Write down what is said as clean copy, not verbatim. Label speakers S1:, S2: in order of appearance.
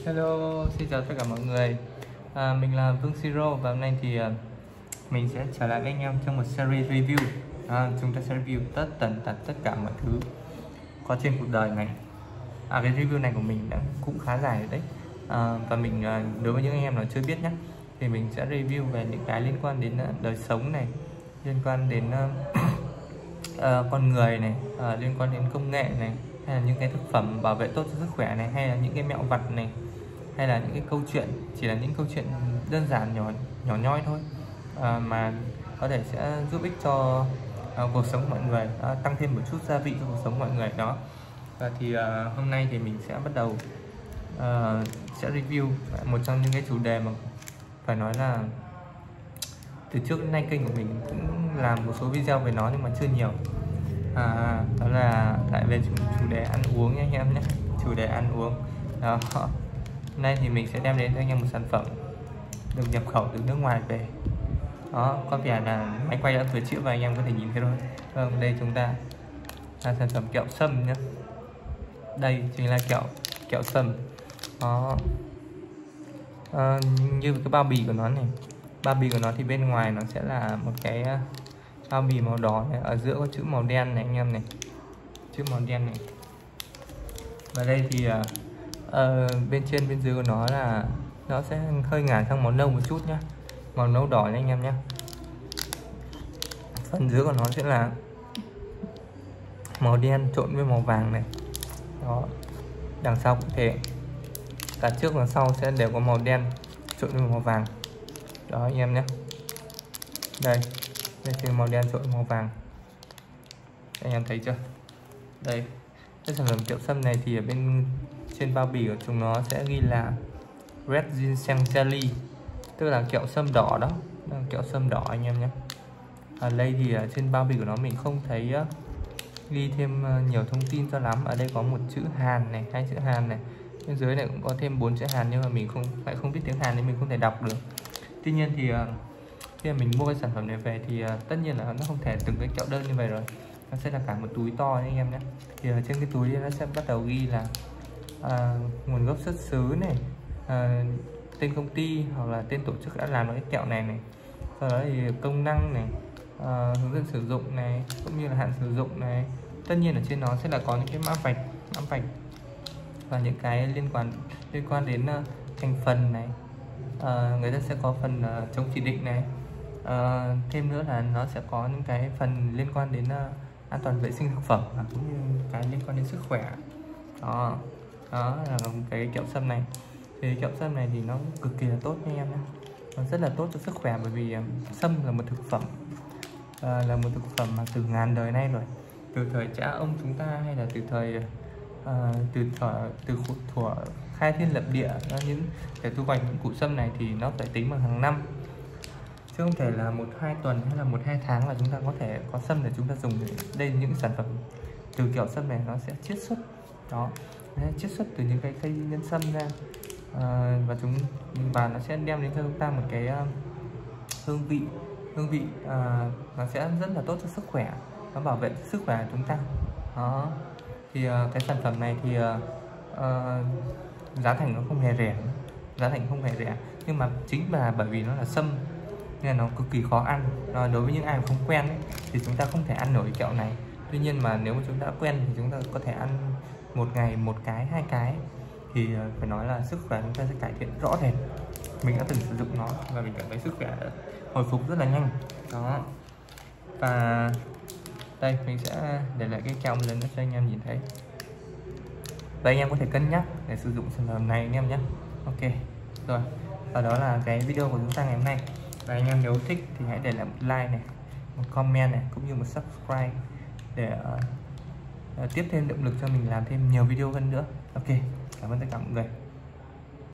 S1: Hello, xin chào tất cả mọi người. Mình là Vương Siro và hôm nay thì mình sẽ trở lại với anh em trong một series review. Chúng ta sẽ review tần tật tất cả mọi thứ có trên cuộc đời này. Cái review này của mình đã cũng khá dài rồi đấy. Và mình đối với những anh em nào chưa biết nhé, thì mình sẽ review về những cái liên quan đến đời sống này, liên quan đến con người này, liên quan đến công nghệ này, hay là những cái thực phẩm bảo vệ tốt cho sức khỏe này, hay là những cái mẹo vặt này, hay là những cái câu chuyện, chỉ là những câu chuyện đơn giản nhỏ nhoi thôi, mà có thể sẽ giúp ích cho cuộc sống của mọi người, tăng thêm một chút gia vị cho cuộc sống của mọi người đó. Và thì hôm nay thì mình sẽ bắt đầu sẽ review một trong những cái chủ đề mà phải nói là từ trước đến nay kênh của mình cũng làm một số video về nó nhưng mà chưa nhiều. Đó là lại về chủ đề ăn uống nha anh em nhé, chủ đề ăn uống đó. Hôm nay thì mình sẽ đem đến cho anh em một sản phẩm được nhập khẩu từ nước ngoài về đó, có vẻ là máy quay đã vừa chữa và anh em có thể nhìn thấy rồi. Vâng, đây chúng ta là sản phẩm kẹo sâm nhé, đây chính là kẹo sâm đó. Như cái bao bì của nó này, bao bì của nó thì bên ngoài nó sẽ là một cái bao bì màu đỏ này, ở giữa có chữ màu đen này anh em này, chữ màu đen này. Và đây thì bên trên bên dưới của nó là nó sẽ hơi ngả sang màu nâu một chút nhá, màu nâu đỏ nha anh em nhé. Phần dưới của nó sẽ là màu đen trộn với màu vàng này đó, đằng sau cũng thế, cả trước và sau sẽ đều có màu đen trộn với màu vàng đó anh em nhé. Đây trên màu đen trộn màu vàng, anh em thấy chưa? Đây cái sản phẩm kẹo sâm này thì ở bên trên bao bì của chúng nó sẽ ghi là Red Ginseng Jelly, tức là kẹo sâm đỏ đó, kẹo sâm đỏ anh em nhé. Ở đây thì trên bao bì của nó mình không thấy ghi thêm nhiều thông tin cho lắm. Ở đây có một chữ Hàn này, 2 chữ Hàn này, bên dưới này cũng có thêm 4 chữ Hàn nhưng mà mình không biết tiếng Hàn nên mình không thể đọc được. Tuy nhiên thì khi mà mình mua cái sản phẩm này về thì tất nhiên là nó không thể từng cái kẹo đơn như vậy rồi, nó sẽ là cả một túi to đấy anh em nhé. Thì ở trên cái túi nó sẽ bắt đầu ghi là nguồn gốc xuất xứ này, tên công ty hoặc là tên tổ chức đã làm cái kẹo này này, sau đó thì công năng này, hướng dẫn sử dụng này, cũng như là hạn sử dụng này. Tất nhiên ở trên nó sẽ là có những cái mã vạch và những cái liên quan đến thành phần này. Người ta sẽ có phần chống chỉ định này, thêm nữa là nó sẽ có những cái phần liên quan đến an toàn vệ sinh thực phẩm và cũng như cái liên quan đến sức khỏe đó. Đó là cái kẹo sâm này. Thì kẹo sâm này thì nó cực kỳ là tốt nha em nhé, nó rất là tốt cho sức khỏe, bởi vì sâm là một thực phẩm mà từ ngàn đời nay rồi, từ thời cha ông chúng ta, hay là từ thời từ thuở khai thiên lập địa, những để thu hoạch những củ sâm này thì nó phải tính bằng hàng năm, chứ không thể là 1-2 tuần hay là 1-2 tháng là chúng ta có thể có sâm để chúng ta dùng. Đây những sản phẩm từ kẹo sâm này nó sẽ chiết xuất đó, chiết xuất từ những cái cây nhân sâm ra, và nó sẽ đem đến cho chúng ta một cái hương vị nó sẽ rất là tốt cho sức khỏe, nó bảo vệ sức khỏe của chúng ta đó. Thì cái sản phẩm này thì giá thành nó không hề rẻ, nhưng mà chính là bởi vì nó là sâm nên là nó cực kỳ khó ăn. Đối với những ai không quen ấy, thì chúng ta không thể ăn nổi kẹo này. Tuy nhiên mà nếu mà chúng ta đã quen thì chúng ta có thể ăn một ngày 1 cái 2 cái thì phải nói là sức khỏe chúng ta sẽ cải thiện rõ rệt. Mình đã từng sử dụng nó và mình cảm thấy sức khỏe hồi phục rất là nhanh đó. Và đây mình sẽ để lại cái kẹo một lần nữa cho anh em nhìn thấy, và anh em có thể cân nhắc để sử dụng sản phẩm này anh em nhé. Ok rồi, và đó là cái video của chúng ta ngày hôm nay. Và anh em nếu thích thì hãy để lại một like này, một comment này, cũng như một subscribe để tiếp thêm động lực cho mình làm thêm nhiều video hơn nữa. Ok, cảm ơn tất cả mọi người.